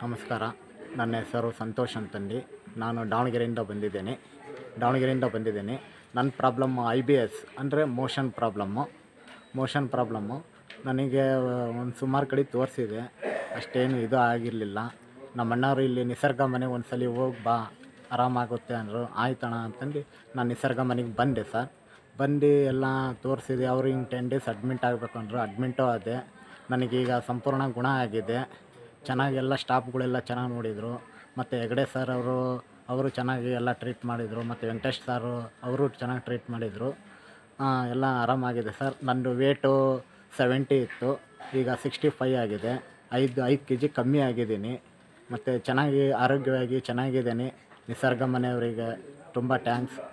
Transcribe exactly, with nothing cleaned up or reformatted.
ನಮಸ್ಕಾರ. ನನ್ನ ಹೆಸರು ಸಂತೋಷ್ ಅಂತಂದು. ನಾನು ದಾವಣಗೆರೆಯಿಂದ ಬಂದಿದ್ದೇನೆ ದಾವಣಗೆರೆಯಿಂದ ಬಂದಿದ್ದೇನೆ ನನ್ನ ಪ್ರಾಬ್ಲಮ್ಮು ಐ ಬಿ ಎಸ್ ಅಂದರೆ ಮೋಷನ್ ಪ್ರಾಬ್ಲಮ್ಮು ಮೋಷನ್ ಪ್ರಾಬ್ಲಮ್ಮು ನನಗೆ ಒಂದು ಸುಮಾರು ಕಡೆ ತೋರಿಸಿದೆ. ಅಷ್ಟೇನು ಇದು ಆಗಿರಲಿಲ್ಲ. ನಮ್ಮ ಅಣ್ಣವರು ಇಲ್ಲಿ ನಿಸರ್ಗ ಮನೆಗೆ ಒಂದು ಸಲ ಹೋಗಿ ಬಾ, ಆರಾಮಾಗುತ್ತೆ ಅಂದರು. ಆಯ್ತಣ್ಣ ಅಂತಂದು ನಾನು ನಿಸರ್ಗ ಮನೆಗೆ ಬಂದೆ ಸರ್. ಬಂದು ಎಲ್ಲ ತೋರಿಸಿದೆ. ಅವರು ಹಿಂಗೆ ಟೆನ್ ಡೇಸ್ ಅಡ್ಮಿಂಟ್ ಆಗಬೇಕು ಅಂದರು. ಅಡ್ಮಿಂಟು ಆದೆ. ನನಗೀಗ ಸಂಪೂರ್ಣ ಗುಣ ಆಗಿದೆ. ಚೆನ್ನಾಗೆಲ್ಲ ಸ್ಟಾಫ್ಗಳೆಲ್ಲ ಚೆನ್ನಾಗಿ ನೋಡಿದರು. ಮತ್ತು ಹೆಗಡೆ ಸರ್ ಅವರು ಅವರು ಚೆನ್ನಾಗಿ ಎಲ್ಲ ಟ್ರೀಟ್ ಮಾಡಿದರು. ಮತ್ತು ವೆಂಕಟೇಶ್ ಸಾರು ಅವರು ಚೆನ್ನಾಗಿ ಟ್ರೀಟ್ ಮಾಡಿದರು. ಎಲ್ಲ ಆರಾಮಾಗಿದೆ ಸರ್. ನಂದು ವೇಟು ಸೆವೆಂಟಿ ಇತ್ತು, ಈಗ ಸಿಕ್ಸ್ಟಿ ಫೈ ಆಗಿದೆ. ಐದು ಐದು ಕೆ ಜಿ ಕಮ್ಮಿ ಆಗಿದ್ದೀನಿ. ಮತ್ತು ಚೆನ್ನಾಗಿ ಆರೋಗ್ಯವಾಗಿ ಚೆನ್ನಾಗಿದ್ದೀನಿ. ನಿಸರ್ಗ ಮನೆಯವರಿಗೆ ತುಂಬ ಟ್ಯಾಂಕ್ಸ್.